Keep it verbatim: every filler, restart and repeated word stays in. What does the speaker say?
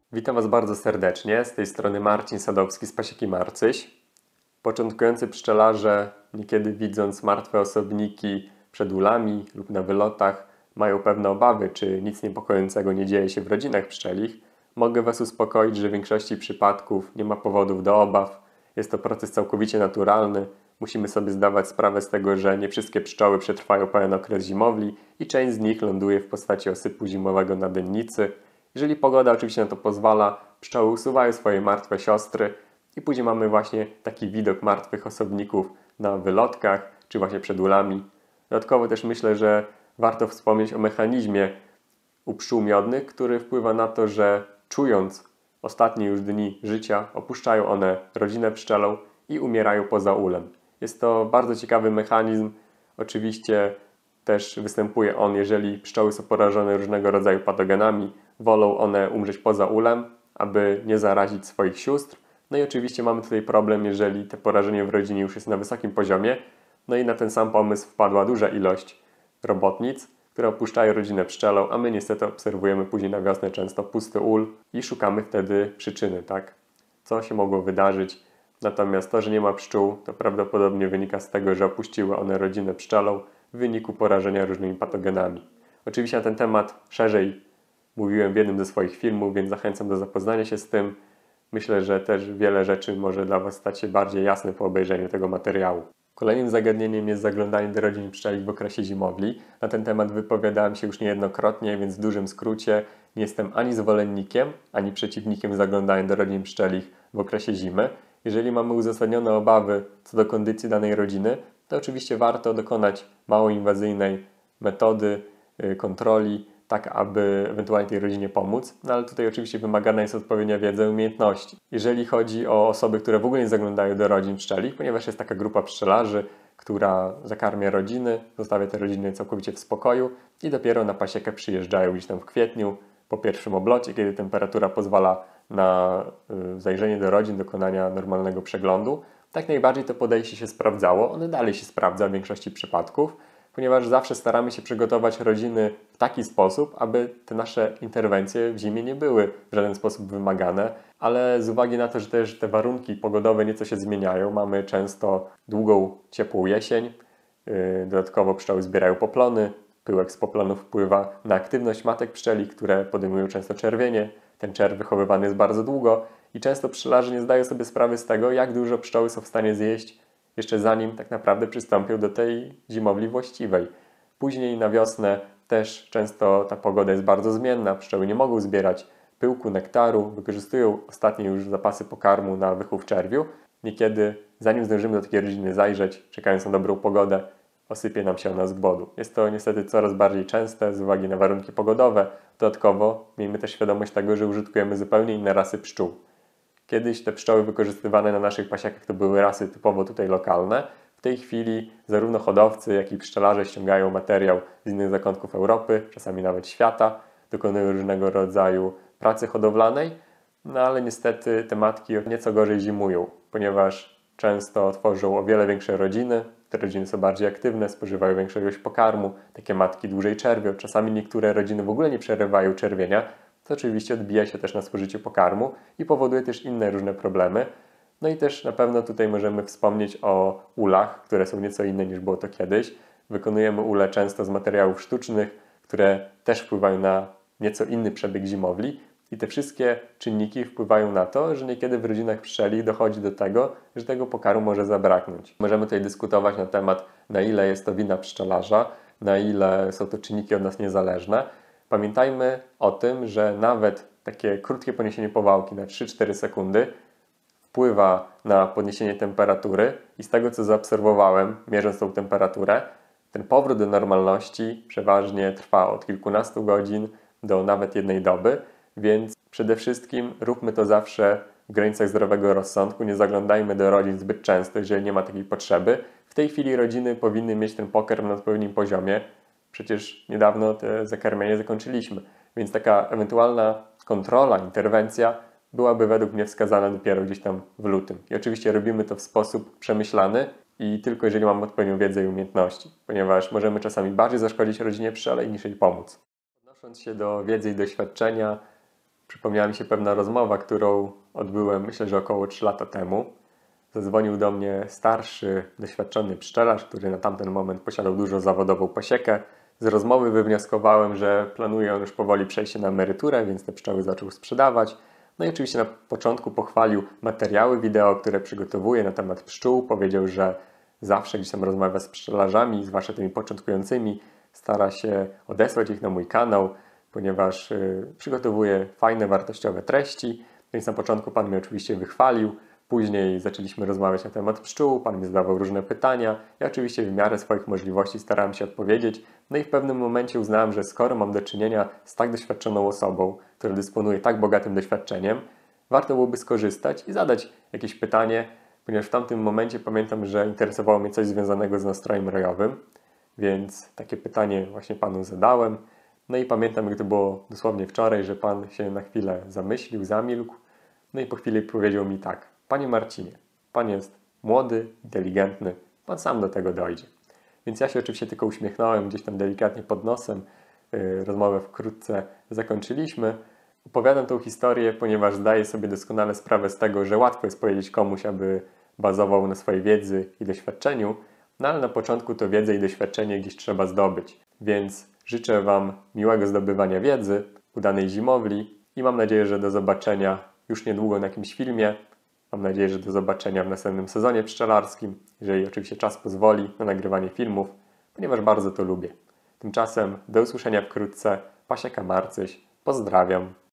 Witam Was bardzo serdecznie. Z tej strony Marcin Sadowski z Pasieki Marcyś. Początkujący pszczelarze, niekiedy widząc martwe osobniki przed ulami lub na wylotach, mają pewne obawy, czy nic niepokojącego nie dzieje się w rodzinach pszczelich. Mogę Was uspokoić, że w większości przypadków nie ma powodów do obaw. Jest to proces całkowicie naturalny. Musimy sobie zdawać sprawę z tego, że nie wszystkie pszczoły przetrwają pełen okres zimowli i część z nich ląduje w postaci osypu zimowego na dennicy. Jeżeli pogoda oczywiście na to pozwala, pszczoły usuwają swoje martwe siostry i później mamy właśnie taki widok martwych osobników na wylotkach czy właśnie przed ulami. Dodatkowo też myślę, że warto wspomnieć o mechanizmie u pszczół miodnych, który wpływa na to, że czując ostatnie już dni życia, opuszczają one rodzinę pszczelą i umierają poza ulem. Jest to bardzo ciekawy mechanizm. Oczywiście też występuje on, jeżeli pszczoły są porażone różnego rodzaju patogenami. Wolą one umrzeć poza ulem, aby nie zarazić swoich sióstr. No i oczywiście mamy tutaj problem, jeżeli te porażenie w rodzinie już jest na wysokim poziomie. No i na ten sam pomysł wpadła duża ilość robotnic, które opuszczają rodzinę pszczelą, a my niestety obserwujemy później na wiosnę często pusty ul i szukamy wtedy przyczyny, tak? Co się mogło wydarzyć. Natomiast to, że nie ma pszczół, to prawdopodobnie wynika z tego, że opuściły one rodzinę pszczelą w wyniku porażenia różnymi patogenami. Oczywiście na ten temat szerzej mówiłem w jednym ze swoich filmów, więc zachęcam do zapoznania się z tym. Myślę, że też wiele rzeczy może dla Was stać się bardziej jasne po obejrzeniu tego materiału. Kolejnym zagadnieniem jest zaglądanie do rodzin pszczelich w okresie zimowli. Na ten temat wypowiadałem się już niejednokrotnie, więc w dużym skrócie nie jestem ani zwolennikiem, ani przeciwnikiem zaglądania do rodzin pszczelich w okresie zimy. Jeżeli mamy uzasadnione obawy co do kondycji danej rodziny, to oczywiście warto dokonać mało inwazyjnej metody kontroli, tak aby ewentualnie tej rodzinie pomóc, no ale tutaj oczywiście wymagana jest odpowiednia wiedza i umiejętności. Jeżeli chodzi o osoby, które w ogóle nie zaglądają do rodzin pszczelich, ponieważ jest taka grupa pszczelarzy, która zakarmia rodziny, zostawia te rodziny całkowicie w spokoju i dopiero na pasiekę przyjeżdżają gdzieś tam w kwietniu, po pierwszym oblocie, kiedy temperatura pozwala na zajrzenie do rodzin, dokonania normalnego przeglądu. Tak najbardziej to podejście się sprawdzało, ono dalej się sprawdza w większości przypadków, ponieważ zawsze staramy się przygotować rodziny w taki sposób, aby te nasze interwencje w zimie nie były w żaden sposób wymagane, ale z uwagi na to, że też te warunki pogodowe nieco się zmieniają, mamy często długą, ciepłą jesień, dodatkowo pszczoły zbierają poplony, pyłek z poplonów wpływa na aktywność matek pszczeli, które podejmują często czerwienie, ten czerw wychowywany jest bardzo długo i często pszczelarze nie zdają sobie sprawy z tego, jak dużo pszczoły są w stanie zjeść jeszcze zanim tak naprawdę przystąpią do tej zimowli właściwej. Później na wiosnę też często ta pogoda jest bardzo zmienna, pszczoły nie mogą zbierać pyłku, nektaru, wykorzystują ostatnie już zapasy pokarmu na wychów czerwiu. Niekiedy, zanim zdążymy do takiej rodziny zajrzeć, czekając na dobrą pogodę, osypie nam się ona z głodu. Jest to niestety coraz bardziej częste z uwagi na warunki pogodowe. Dodatkowo miejmy też świadomość tego, że użytkujemy zupełnie inne rasy pszczół. Kiedyś te pszczoły wykorzystywane na naszych pasiekach to były rasy typowo tutaj lokalne. W tej chwili zarówno hodowcy, jak i pszczelarze ściągają materiał z innych zakątków Europy, czasami nawet świata, dokonują różnego rodzaju pracy hodowlanej, no ale niestety te matki nieco gorzej zimują, ponieważ często tworzą o wiele większe rodziny, te rodziny są bardziej aktywne, spożywają większą ilość pokarmu, takie matki dłużej czerwią, czasami niektóre rodziny w ogóle nie przerywają czerwienia, co oczywiście odbija się też na spożyciu pokarmu i powoduje też inne różne problemy. No i też na pewno tutaj możemy wspomnieć o ulach, które są nieco inne niż było to kiedyś. Wykonujemy ule często z materiałów sztucznych, które też wpływają na nieco inny przebieg zimowli i te wszystkie czynniki wpływają na to, że niekiedy w rodzinach pszczeli dochodzi do tego, że tego pokarmu może zabraknąć. Możemy tutaj dyskutować na temat, na ile jest to wina pszczelarza, na ile są to czynniki od nas niezależne. Pamiętajmy o tym, że nawet takie krótkie poniesienie powałki na trzy cztery sekundy wpływa na podniesienie temperatury i z tego, co zaobserwowałem, mierząc tą temperaturę, ten powrót do normalności przeważnie trwa od kilkunastu godzin do nawet jednej doby, więc przede wszystkim róbmy to zawsze w granicach zdrowego rozsądku, nie zaglądajmy do rodzin zbyt często, jeżeli nie ma takiej potrzeby. W tej chwili rodziny powinny mieć ten pokarm na odpowiednim poziomie. Przecież niedawno te zakarmienie zakończyliśmy, więc taka ewentualna kontrola, interwencja byłaby według mnie wskazana dopiero gdzieś tam w lutym. I oczywiście robimy to w sposób przemyślany i tylko jeżeli mamy odpowiednią wiedzę i umiejętności, ponieważ możemy czasami bardziej zaszkodzić rodzinie pszczelej niż jej pomóc. Odnosząc się do wiedzy i doświadczenia, Przypomniała mi się pewna rozmowa, którą odbyłem, myślę, że około trzy lata temu. Zadzwonił do mnie starszy, doświadczony pszczelarz, który na tamten moment posiadał dużo zawodową pasiekę. Z rozmowy wywnioskowałem, że planuje on już powoli przejście na emeryturę, więc te pszczoły zaczął sprzedawać. No i oczywiście na początku pochwalił materiały wideo, które przygotowuje na temat pszczół. Powiedział, że zawsze gdzieś tam rozmawia z pszczelarzami, zwłaszcza tymi początkującymi. Stara się odesłać ich na mój kanał, ponieważ yy, przygotowuje fajne, wartościowe treści. Więc na początku pan mnie oczywiście wychwalił. Później zaczęliśmy rozmawiać na temat pszczół, pan mi zadawał różne pytania. Ja oczywiście w miarę swoich możliwości starałem się odpowiedzieć. No i w pewnym momencie uznałem, że skoro mam do czynienia z tak doświadczoną osobą, która dysponuje tak bogatym doświadczeniem, warto byłoby skorzystać i zadać jakieś pytanie, ponieważ w tamtym momencie pamiętam, że interesowało mnie coś związanego z nastrojem rojowym, więc takie pytanie właśnie panu zadałem. No i pamiętam, jak to było dosłownie wczoraj, że pan się na chwilę zamyślił, zamilkł. No i po chwili powiedział mi tak: panie Marcinie, pan jest młody, inteligentny, pan sam do tego dojdzie. Więc ja się oczywiście tylko uśmiechnąłem gdzieś tam delikatnie pod nosem. Yy, rozmowę wkrótce zakończyliśmy. Opowiadam tą historię, ponieważ zdaję sobie doskonale sprawę z tego, że łatwo jest powiedzieć komuś, aby bazował na swojej wiedzy i doświadczeniu, no ale na początku to wiedzę i doświadczenie gdzieś trzeba zdobyć. Więc życzę Wam miłego zdobywania wiedzy, udanej zimowli i mam nadzieję, że do zobaczenia już niedługo na jakimś filmie. Mam nadzieję, że do zobaczenia w następnym sezonie pszczelarskim, jeżeli oczywiście czas pozwoli na nagrywanie filmów, ponieważ bardzo to lubię. Tymczasem do usłyszenia wkrótce. Pasieka Marcyś. Pozdrawiam.